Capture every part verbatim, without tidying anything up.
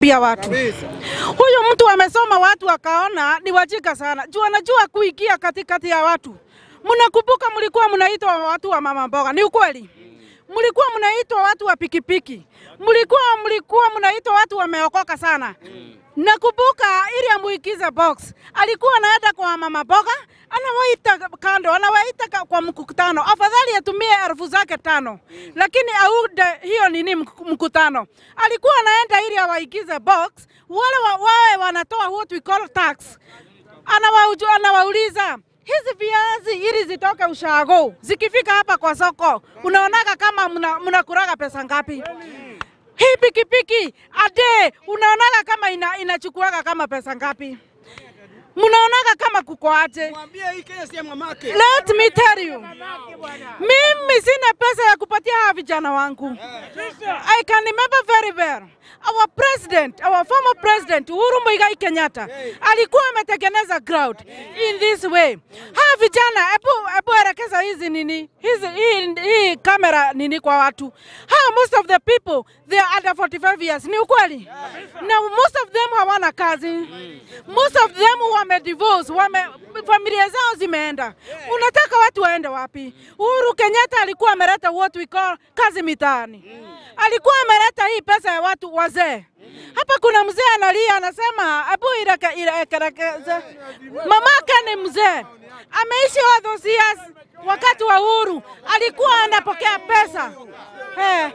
kuibia watu. Huyu mtu amesoma watu akaona ni wajika sana. Jua anajua kuingia katikati ya watu. Mnakumbuka mlikuwa mnaitwa watu wa mama mboga, ni ukweli? Mlikuwa mnaitwa watu wa pikipiki. Mlikuwa mlikuwa mnaitwa watu wameokoka sana. Nakumbuka ili amuikize box. Alikuwa anaenda kwa mama mboga, anawaita kando, anawaita kwa mkutano. Afadhali atumie elfu zake tano. Lakini aude hiyo nini mkutano. Alikuwa anaenda ili awaikize box, wale wawe wanatoa what we call tax. Anawauliza anawauliza hizi viazi ili zitoke ushago, zikifika hapa kwa soko, unaonaga kama mnakuraga muna pesa ngapi? Hii pikipiki ade unaonaga kama ina, inachukuaga kama pesa ngapi? Munaonaga kama kuko aje? Mwambie hii Kenya si mamake. Let me tell you. Mimi sina pesa ya kupatia hawa vijana wangu. I can remember very well. Our president, our former president, Uhuru Mboga Kenyatta, alikuwa ametengeneza ground in this way. Hawa vijana, ebu ebu elekeza hizi nini? Hizi hii, hii kamera nini kwa watu. Hawa most of the people, they are under forty-five years. Ni ukweli? Now most of them hawana kazi. Most of them wame divorce, wame familia zao zimeenda. Unataka watu waende wapi? Uhuru Kenyatta alikuwa ameleta what we call kazi mitaani. Alikuwa ameleta hii pesa ya watu wazee. Hapa kuna mzee analia anasema abu iraka iraka mamake ni mzee. Ameishi all those years wakati wa Uhuru alikuwa anapokea pesa. Hey.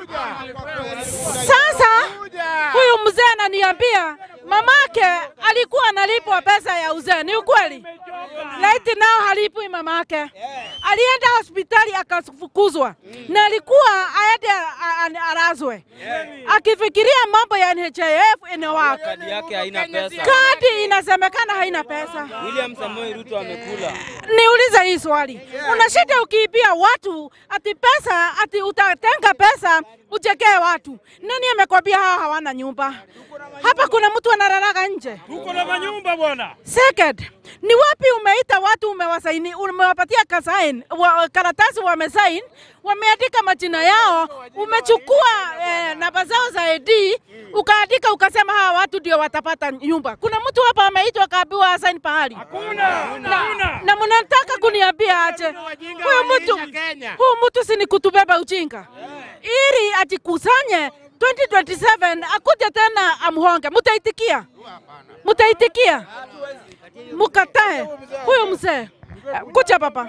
Sasa huyu mzee ananiambia mamake alikuwa analipwa pesa ya uzee. Ni ukweli? Right now halipwi mamake. Alienda hospitali akafukuzwa. Na alikuwa aende arazwe. Akifikiria mambo ya N H I F inawaka. Kadi yake haina pesa. Kadi inasemekana haina pesa. William Samoei Ruto amekula. Niuliza hii swali. Unashida ukiibia watu ati pesa ati utatenga pesa uchekee watu. Nani amekwambia hawa hawana nyumba? Hapa kuna mtu analala nje. Tuko na manyumba bwana. Second, ni wapi umeita watu umewasaini, umewapatia kasain, wa, karatasi wamesain, wameandika majina yao, umechukua eh, namba zao za I D, ukaandika ukasema hawa watu ndio watapata nyumba. Kuna mtu hapa ameitwa kaambiwa asain pahali? Hakuna. Na, na mnataka kuniambia aje? Huyo mtu, huyo mtu si ni kutubeba ujinga. Ili ajikusanye twenty twenty-seven akuje tena amhonge. Mutaitikia? Mutaitikia? Mukatae. Huyo mzee. Kuja baba.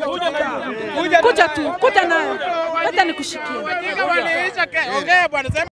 Kuja tu. Kuja nayo. Hata nikushikia. Ongea bwana.